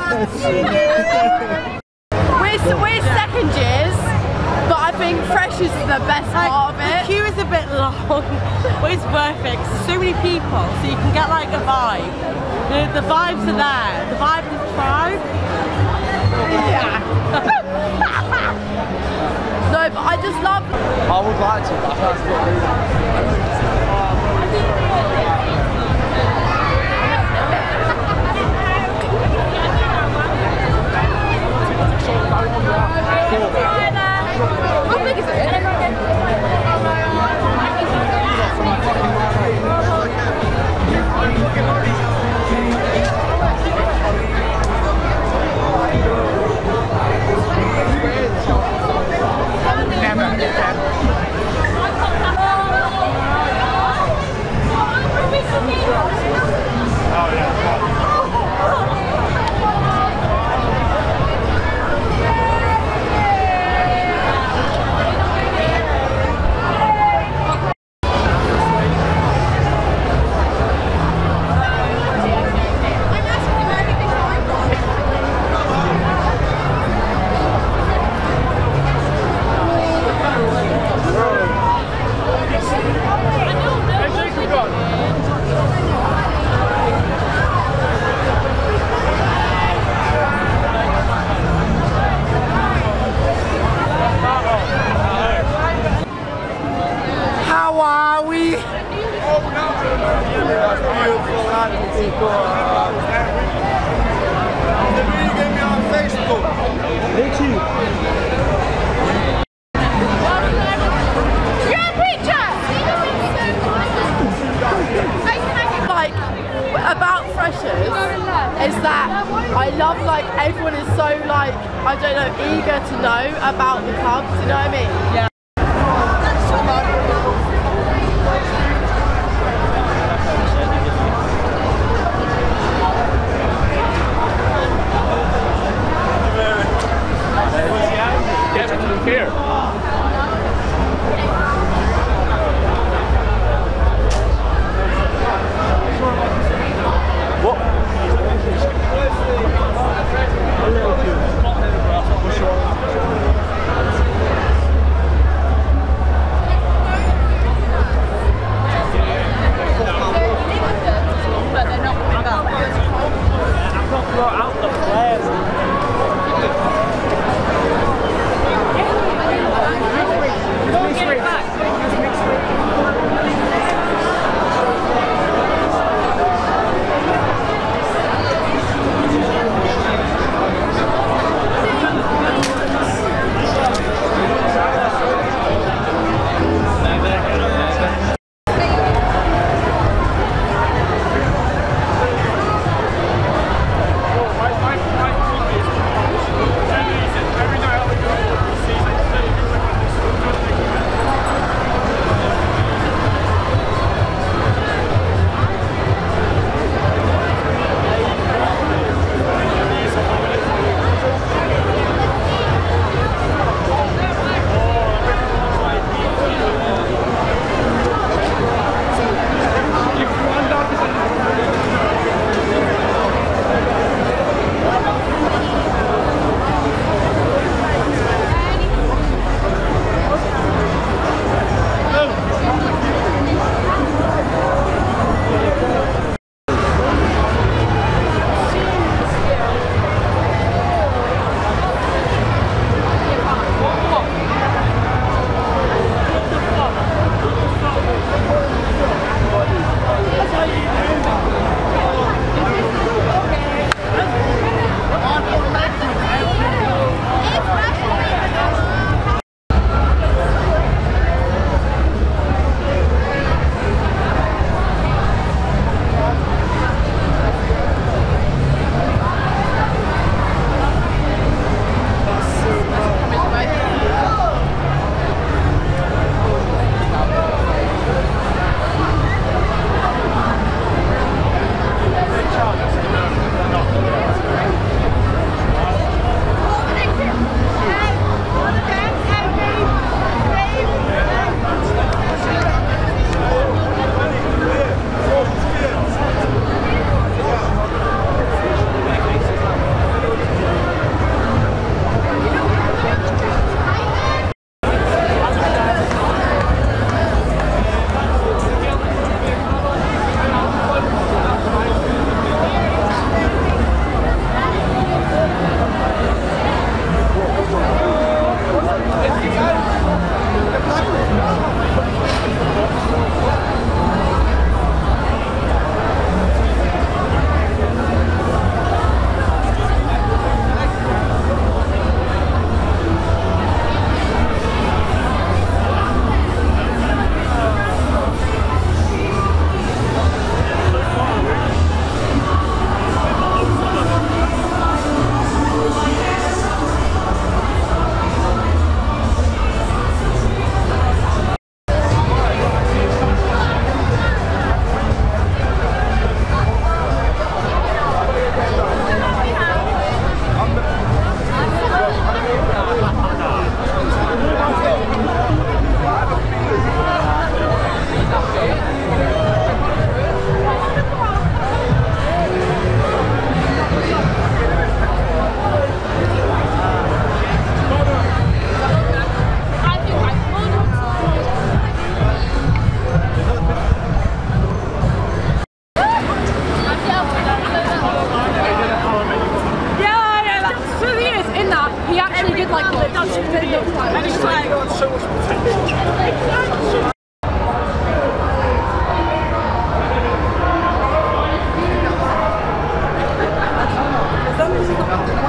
We're second years, but I think fresh is the best part of it. The queue is a bit long, but it's worth it because there's so many people, so you can get like a vibe. The vibes are there. The vibe of the tribe. Yeah. No, but I just love. I would like to, but I can't. How big is it? Is that I love like everyone is so like I don't know eager to know about the clubs, you know what I mean? Yeah. Here. What